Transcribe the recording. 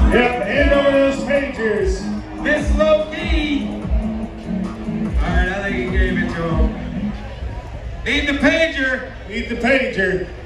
Yep, hand over those pagers. Miss Low Key. Alright, I think he gave it to him. Need the pager. Need the pager.